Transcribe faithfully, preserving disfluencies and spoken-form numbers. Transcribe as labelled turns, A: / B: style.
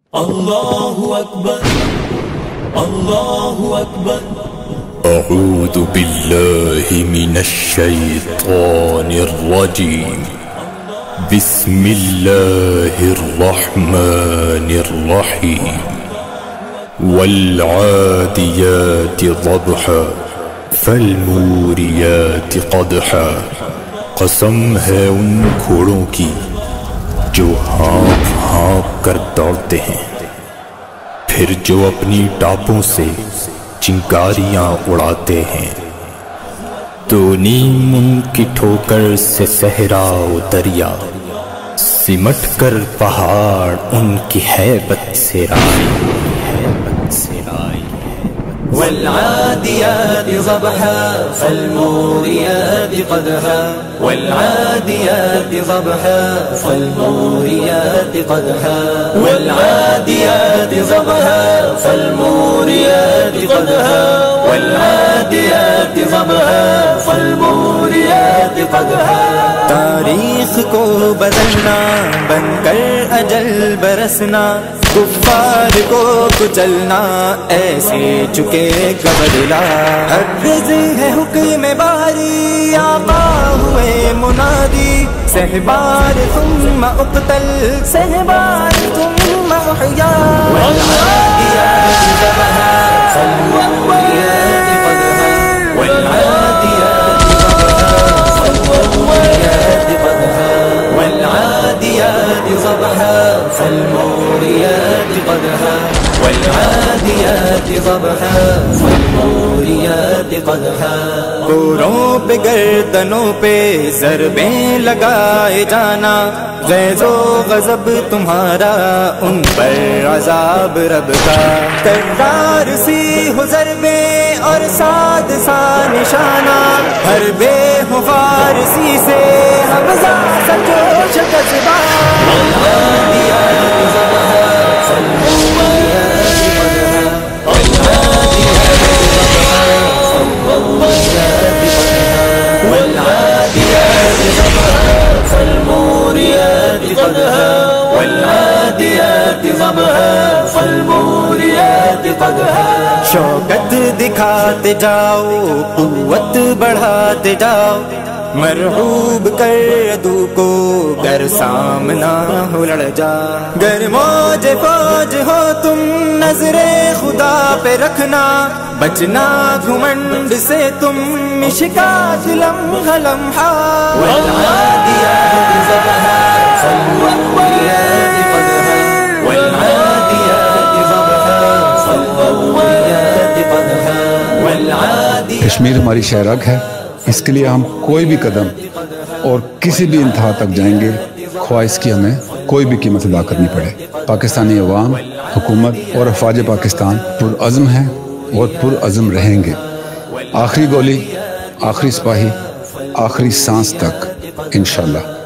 A: اللہ اکبر اللہ اکبر
B: اعوذ باللہ من الشیطان الرجیم بسم اللہ الرحمن الرحیم والعادیات ضبحا فالموریات قدحا، قسم ہے ان گھوڑوں کی جو ہانپ ہانپ کر دوڑتے ہیں، پھر جو اپنی ٹاپوں سے چنگاریاں اڑاتے ہیں، تو نیم ان کی ٹھوکر سے صحرا و دریا، سمٹ کر پہاڑ ان کی ہیبت سے رائی ہیبت سے رائی
A: والعادیات ضبحا فالموریات قدحا والعادیات ضبحا فالموریات قدحا والعادیات ضبحا فالموریات قدحا والعادیات ضبحا فالموریات قدحا۔
C: تاریخ کو بدلنا، بن کر اجل برسنا، کفار کو کچلنا، ایسے چکے کا بدلا۔ حرز ہے حکم باری، آقا ہوئے منادی، سہبار ثم اقتل، سہبار ثم احیا۔
A: والعادیات ضبحا فالموریات قدحا والعادیات ضبحا فالموریات قدحا والعادیات ضبحا فالموریات قدحا والعادیات ضبحا فالموریات قدحا۔
C: گوروں پہ گردنوں پہ ضربیں لگائے جانا، غیظ و غضب تمہارا ان پر عذاب رب کا، کرار سی ہو ضربیں اور ساد سا نشانہ، ہر بے ہو فارسی سے حمزہ سا جوش جذبہ۔
A: والعادیات ضبحا فالموریات قدحا والعادیات ضبحا فالموریات قدحا والعادیات ضبحا فالموریات قدحا والعادیات ضبحا فالموریات قدحا۔
C: شوکت دکھاتے جاؤ، قوت بڑھاتے جاؤ، مرعوب کر عدو کو گر سامنا ہو لڑ جا۔ گر موج فوج ہو تم نظر خدا پہ رکھنا، بچنا گھمنڈ سے تم مشکات لمحہ لمحہ۔
A: والعادیات ضبحا فالموریات قدحا والعادیات ضبحا فالموریات قدحا والعادیات۔
D: کشمیر ہماری شہرگ ہے، اس کے لیے ہم کوئی بھی قدم اور کسی بھی انتہا تک جائیں گے، خواہ اس کی ہمیں کوئی بھی قیمت ادا کرنی پڑے۔ پاکستانی عوام، حکومت اور افواج پاکستان پرعزم ہیں اور پرعزم رہیں گے، آخری گولی، آخری سپاہی، آخری سانس تک انشاءاللہ۔